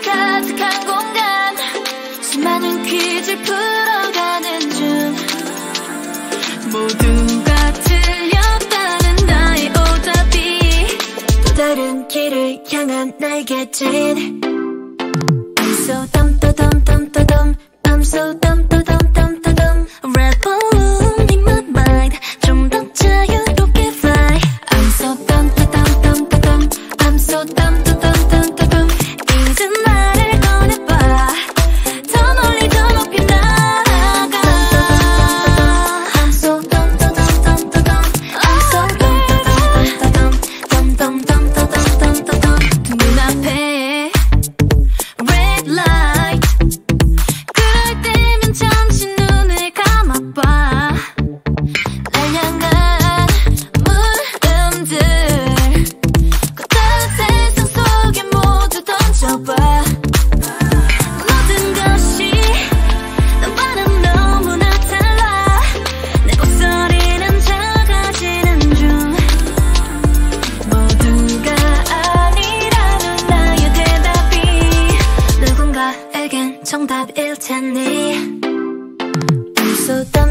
가득한 공간 수많은 퀴즈를 풀어가는 중 모두가 틀렸다는 나의 오답이 또 다른 길을 향한 나의 겟진 I'm so dumb, dumb, dumb, dumb, dumb. I'm so dumb, dumb, dumb, dumb, dumb. Red balloon in my mind. 좀 더 자유롭게 fly. I'm so dumb, dumb, dumb, dumb, dumb. I'm so dumb, dumb, dumb, dumb, dumb, dumb. 이제 말을 꺼내봐. 더 멀리 더 높이 날아가. I'm so dumb, dumb, dumb, dumb, dumb. I'm so dumb, dumb, dumb, dumb, dumb, dumb, dumb, dumb, dumb, dumb, dumb. 눈앞에 red light. 그럴 때면 잠시 눈을 감아봐. 날 향한 물음들 커다란 세상 속에 모두 던져봐. 모든 것이 너와는 너무나 달라. 내 목소리는 작아지는 중 모두가 아니라는 나의 대답이 누군가에겐 정답일 테니 I'm so dumb